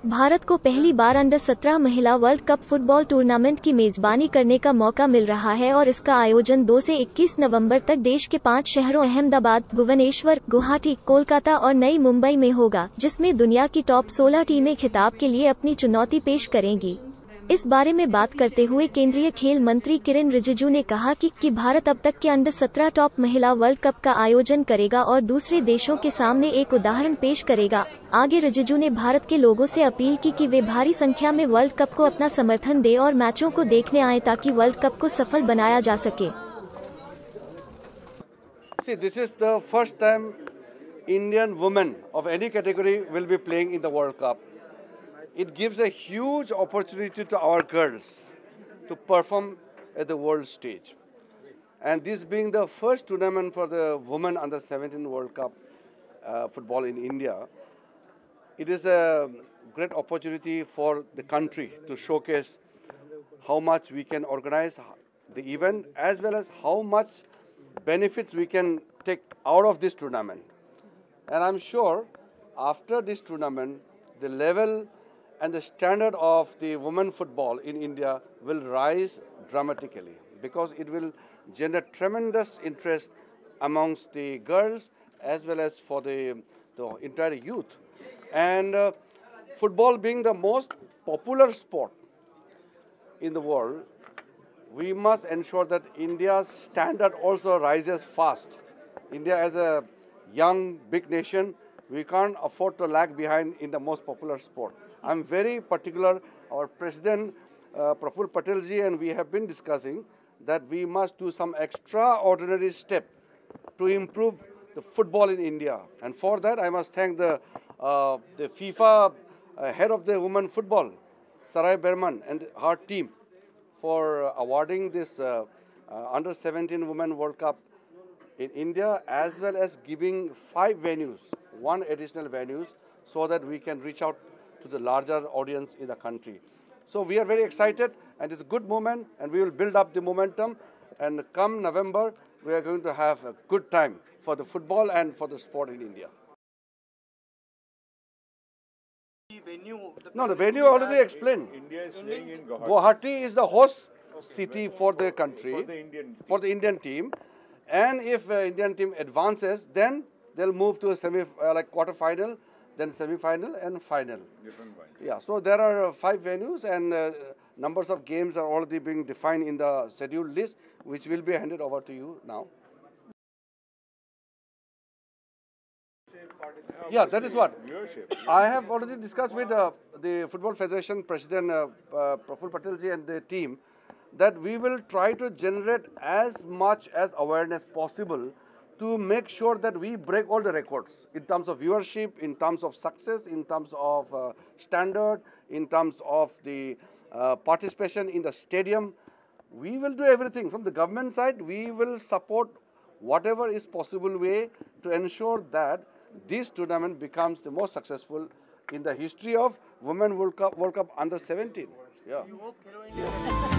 भारत को पहली बार अंडर 17 महिला वर्ल्ड कप फुटबॉल टूर्नामेंट की मेजबानी करने का मौका मिल रहा है और इसका आयोजन 2 से 21 नवंबर तक देश के 5 शहरों अहमदाबाद, भुवनेश्वर, गुवाहाटी, कोलकाता और नई मुंबई में होगा, जिसमें दुनिया की टॉप 16 टीमें खिताब के लिए अपनी चुनौती पेश करेंगी। इस बारे में बात करते हुए केंद्रीय खेल मंत्री किरेन रिजिजू ने कहा कि भारत अब तक के अंडर 17 टॉप महिला वर्ल्ड कप का आयोजन करेगा और दूसरे देशों के सामने एक उदाहरण पेश करेगा। आगे रिजिजू ने भारत के लोगों से अपील की कि वे भारी संख्या में वर्ल्ड कप को अपना समर्थन दें और मैचों को देखने आए ताकि वर्ल्ड कप को सफल बनाया जा सके। See, this is the first time Indian women of any category will be playing in the World Cup. It gives a huge opportunity to our girls to perform at the world stage. And this being the first tournament for the women under 17 World Cup football in India, it is a great opportunity for the country to showcase how much we can organize the event as well as how much benefits we can take out of this tournament. And I'm sure after this tournament, the level and the standard of the women football in India will rise dramatically because it will generate tremendous interest amongst the girls as well as for the entire youth. And football being the most popular sport in the world, we must ensure that India's standard also rises fast. India as a young, big nation, we can't afford to lag behind in the most popular sport. I'm very particular, our President Praful Patel ji and we have been discussing that we must do some extraordinary step to improve the football in India. And for that, I must thank the FIFA head of the women football, Sarai Berman, and her team for awarding this under 17 Women World Cup in India, as well as giving 5 venues, 1 additional venues, so that we can reach out to the larger audience in the country. So we are very excited and it's a good moment and we will build up the momentum, and come November we are going to have a good time for the football and for the sport in India. The venue already explained. India is playing in Guwahati. Guwahati is the host city for the country, for the Indian team. And if Indian team advances, then they'll move to a quarter-final, then semi-final and final. Yeah, so there are 5 venues and numbers of games are already being defined in the scheduled list, which will be handed over to you now. Yeah, that is what. I have already discussed with the Football Federation President Praful Patel ji and the team that we will try to generate as much as awareness possible to make sure that we break all the records in terms of viewership, in terms of success, in terms of standard, in terms of the participation in the stadium. We will do everything. From the government side, we will support whatever is possible way to ensure that this tournament becomes the most successful in the history of Women World Cup under 17. Yeah.